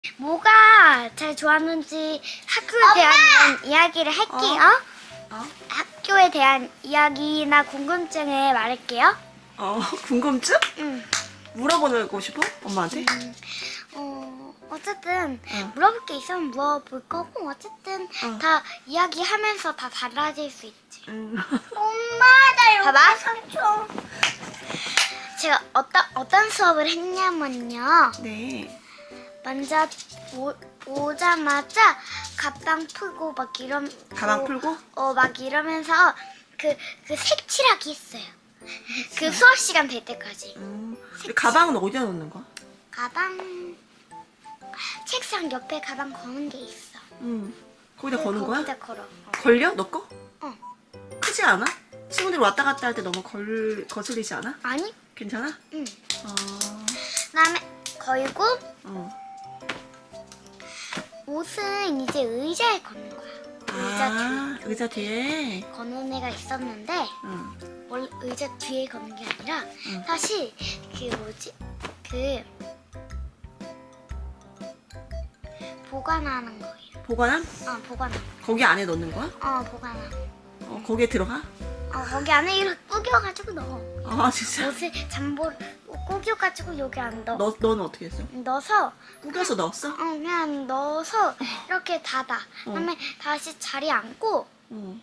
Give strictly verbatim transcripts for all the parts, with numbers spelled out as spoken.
뭐가 제일 좋았는지 학교에 대한 이야기를 할게요. 어? 어? 학교에 대한 이야기나 궁금증을 말할게요. 어, 궁금증? 응. 물어보고 싶어? 엄마한테? 음, 어, 어쨌든 어. 물어볼 게 있으면 물어볼 거고 어쨌든 어. 다 이야기하면서 다 달라질 수 있지. 응. 엄마 나 여기 봐봐. 삼촌. 제가 어떤 어떤 수업을 했냐면요. 네. 먼저 오, 오자마자 가방 풀고 막 이런 가방 풀고? 어 막 이러면서 그 그 색칠하기 했어요. 그 수업 시간 될 때까지. 음. 가방은 어디다 놓는 거야? 가방 책상 옆에 가방 거는 게 있어. 응. 거기다 그, 거는 거야? 거기다 걸어. 어. 걸려? 너 거? 어. 크지 않아? 친구들 왔다 갔다 할 때 너무 걸, 거슬리지 않아? 아니? 괜찮아? 응. 어. 그다음에 걸고 어. 옷은 이제 의자에 걷는 거야. 의자 아, 의자 뒤에? 뒤에 거는 애가 있었는데 응. 원래 의자 뒤에 거는 게 아니라 응. 사실 그 뭐지? 그 보관하는 거예요. 보관함? 어, 보관함. 거기 안에 넣는 거야? 어, 보관함. 어, 거기에 들어가? 어, 거기 안에 이렇게 꾸겨가지고 넣어. 아, 진짜? 옷을 잠볼 꾸겨가지고 여기 안 넣어. 너, 너는 어떻게 했어? 넣어서 꾸겨서 넣었어? 어, 그냥 넣어서 이렇게 닫아. 어. 그다음에 다시 자리에 앉고 어.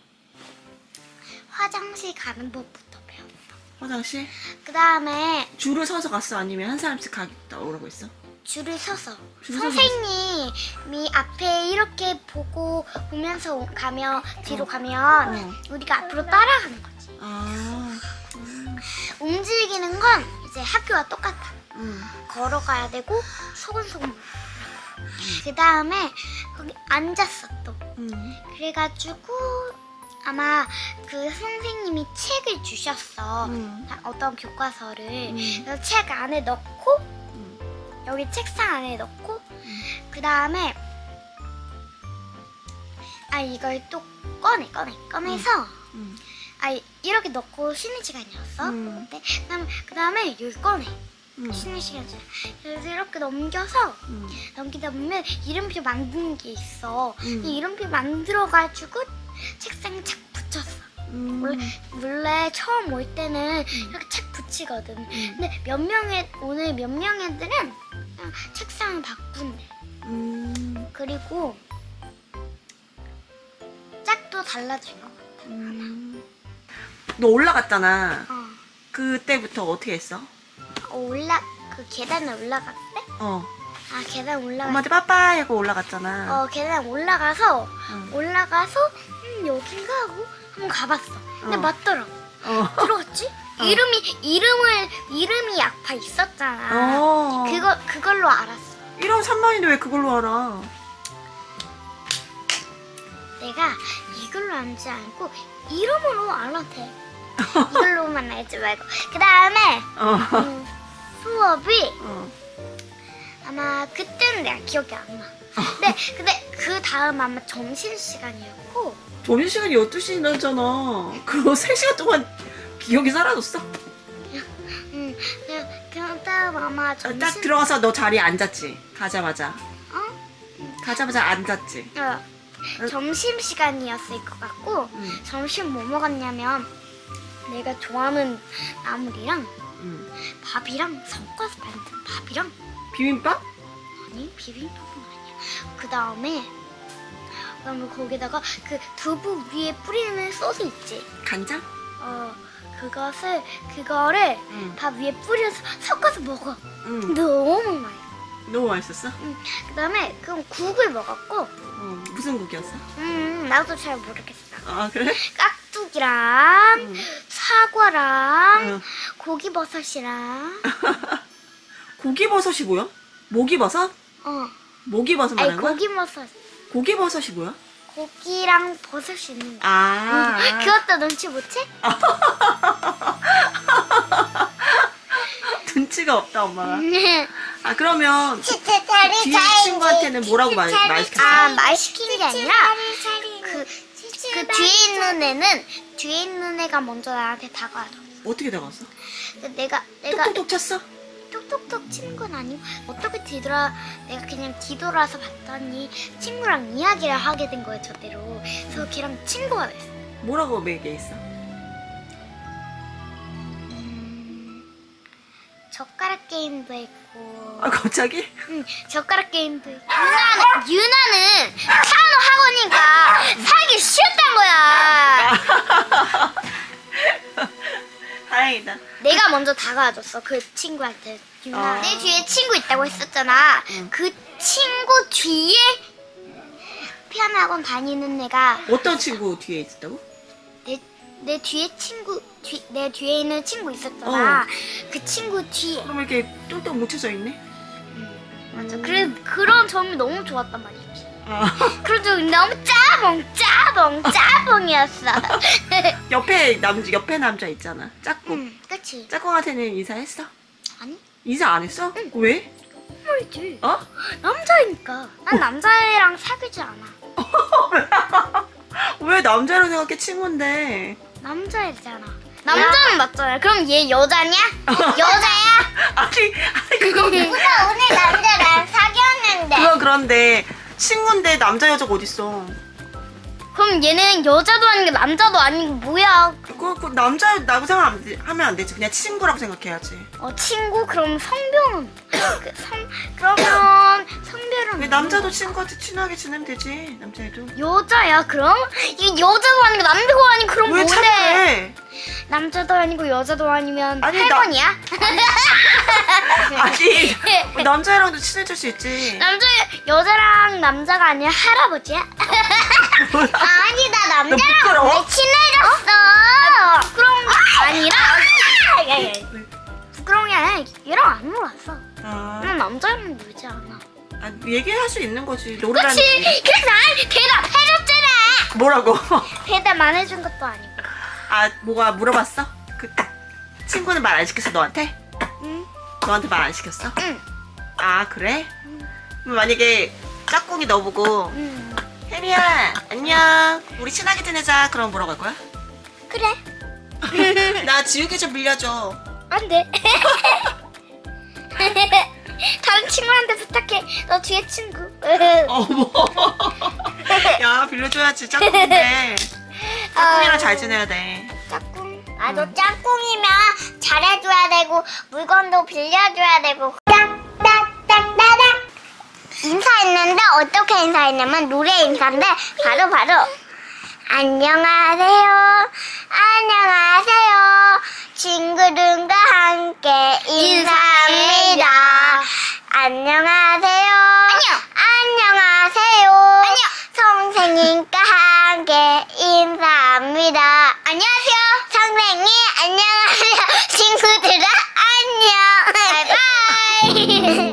화장실 가는 법부터 배웠어. 화장실? 그 다음에 줄을 서서 갔어? 아니면 한 사람씩 가겠다 오라고 했어? 줄을 서서 줄을 서서 선생님이 앞에 이렇게 보고 보면서 오- 가면 뒤로 가면 어. 우리가 앞으로 따라가는 거지. 아, 움직이는 건 이제 학교와 똑같아. 응. 걸어가야 되고 소근소근. 그 다음에 거기 앉았어 또. 응. 그래가지고 아마 그 선생님이 책을 주셨어. 응. 어떤 교과서를. 음. 그래서 책 안에 넣고 응. 여기 책상 안에 넣고 그 다음에 아 이걸 또 꺼내 꺼내 꺼내서 응. 아 이렇게 넣고 쉬는 시간이었어. 음. 근데 그다음 그 다음에 여기 꺼내 응. 쉬는 시간이야. 그래서 이렇게 넘겨서 응. 넘기다 보면 이름표 만드는 게 있어. 음. 이 이름표 만들어가지고 책상에 착 붙였어. 음. 원래 원래 처음 올 때는 이렇게 착 붙이거든. 근데 몇 명의 오늘 몇 명 애들은 그냥 책상을 바꾼대. 음. 그리고 짝도 달라진 것 같아. 음. 너 올라갔잖아. 어. 그때부터 어떻게 했어? 어, 올라 그 계단에 올라갔을 때? 어. 아 계단 올라가. 엄마한테 빠빠이 하고 올라갔잖아. 어 계단 올라가서 응. 올라가서 음 여긴가 하고 한번 가봤어. 근데 어. 맞더라. 어. 들어갔지? 어. 이름이 이름을 이름이 약파 있었잖아. 어. 그거 그걸로 알았어. 일억 삼만인데 왜 그걸로 알아? 내가 이걸로 알지 않고 이름으로 알아도 돼. 이걸로만 알지 말고. 그 다음에 어. 음, 수업이 어. 아마 그때는 내가 기억이 안 나. 근데 근데 그 다음 아마 점심 시간이었고. 점심시간이 열두 시 지났잖아. 그거 세 시간 동안 기억이 사라졌어? 음, 그냥 그 다음 아마 점심. 딱 들어가서 너 자리에 앉았지? 가자마자. 어? 가자마자 앉았지? 어. 점심 시간이었을 것 같고 응. 점심 뭐 먹었냐면 내가 좋아하는 나물이랑 응. 밥이랑 섞어서 만든 밥이랑 비빔밥? 아니 비빔밥은 아니야. 그 다음에 그다음에 거기다가 그 두부 위에 뿌리는 소스 있지. 간장? 어 그것을 그거를 응. 밥 위에 뿌려서 섞어서 먹어. 응. 너무 맛있어. 너무 맛있었어? 응. 그다음에 그럼 국을 먹었고. 어, 무슨 국이었어? 음 나도 잘 모르겠어. 아, 그래? 깍두기랑 응. 사과랑 응. 고기버섯이랑 고기버섯이 뭐야? 모기버섯? 어 모기버섯 아니 말하는 거야? 고기버섯 고기버섯이 뭐야? 고기랑 버섯이 있는 거. 아. 응, 그것도 눈치 못 채? 눈치가 없다, 엄마가. 음. 아, 그러면 뒤에 친구한테는 뭐라고 말, 말 시켰어? 아, 말 시킨 게 아니라 그, 그 뒤에 있는 애는 뒤에 있는 애가 먼저 나한테 다가와. 어떻게 나갔어? 내가 내가 톡톡톡 쳤어? 톡톡 톡톡 치는 건 아니고 어떻게 뒤돌아 내가 그냥 뒤돌아서 봤더니 친구랑 이야기를 하게 된 거예요 저대로. 그래서 걔랑 친구가 됐어. 뭐라고 얘기했어? 음, 젓가락 게임도 했고. 아 갑자기? 응, 젓가락 게임도 했고. 유나는 유나는 피아노 학원이니까 살기 싫단 거야. 다행이다. 내가 먼저 다가와줬어 그 친구한테. 유나 아. 내 뒤에 친구 있다고 했었잖아. 응. 그 친구 뒤에 피아노 학원 다니는 애가 어떤 친구 뒤에 있었다고? 내, 내 뒤에 친구 뒤, 내 뒤에 있는 친구 있었잖아. 어. 그 친구 뒤에. 그럼 이렇게 뚱뚱 뭉쳐져 있네? 응, 맞아. 그래 그런 점이 너무 좋았단 말이지. 아. 그런 점이 너무 짜봉 짜봉 짜봉이었어. 옆에 남 옆에 남자 있잖아. 짝꿍. 응, 그치. 짝꿍한테는 인사했어? 아니 인사 안 했어? 응. 왜? 말이지. 어? 남자이니까. 난 남자애랑 사귀지 않아. 왜 남자로 생각해? 친구인데. 남자애잖아. 남자는 맞잖아. 그럼 얘 여자냐? 여자야? 아니, 아니 그건 오늘 오늘 남자랑 사귀었는데. 그건 그런데 친구인데 남자 여자가 어딨어? 그럼 얘는 여자도 아니고 남자도 아니고 뭐야? 그거 그 남자라고 생각하면 안 되지. 그냥 친구라고 생각해야지. 어 친구? 그럼 성별은? 그, 성 그러면 성별은? 왜 남자도 친구한테 친하게 지내면 되지. 남자애도. 여자야 그럼? 이게 여자도 아니고 남자도 아니고 그럼 왜 뭔데? 착해? 남자도 아니고 여자도 아니면 아니, 나- 할머니야? 아니 남자애랑도 친해질 수 있지. 남자 여자랑 남자가 아니라 할아버지야? 아니 나 너 남자랑 부끄러워? 왜 친해졌어? 부끄러운 게 아니라 부끄러운 게 아니라 얘랑 안 놀았어. 아, 난 남자랑 놀지 않아. 아, 얘기할 수 있는 거지. 노래라는 그치? 게. 그래서 난 대답해줬잖아. 뭐라고? 대답 안 해준 것도 아니고. 아 뭐가 물어봤어? 그 친구는 말 안 시켰어 너한테? 응? 너한테 말 안 시켰어? 응. 아 그래? 그럼 만약에 짝꿍이 너 보고 응. 혜리야 안녕 우리 친하게 지내자 그럼 뭐라고 할 거야? 그래. 나 지우개 좀 빌려줘. 안 돼. 다른 친구한테 부탁해. 너 뒤에 친구. 어머. 야 빌려줘야지 짝꿍인데 짝꿍이랑 잘 지내야 돼. 짝꿍. 아, 너 짝꿍이면 잘해줘야 되고 물건도 빌려줘야 되고. 딱딱딱따닥. 인사했는데 어떻게 인사했냐면 노래 인사인데 바로 바로 안녕하세요. 안녕하세요. 친구들과 함께 인사합니다. 안녕하세요. 안녕. 안녕하세요. 안녕. 선생님과 함께 인사합니다. 안녕하세요. 선생님 안녕하세요. 친구들아 안녕. 바이바이.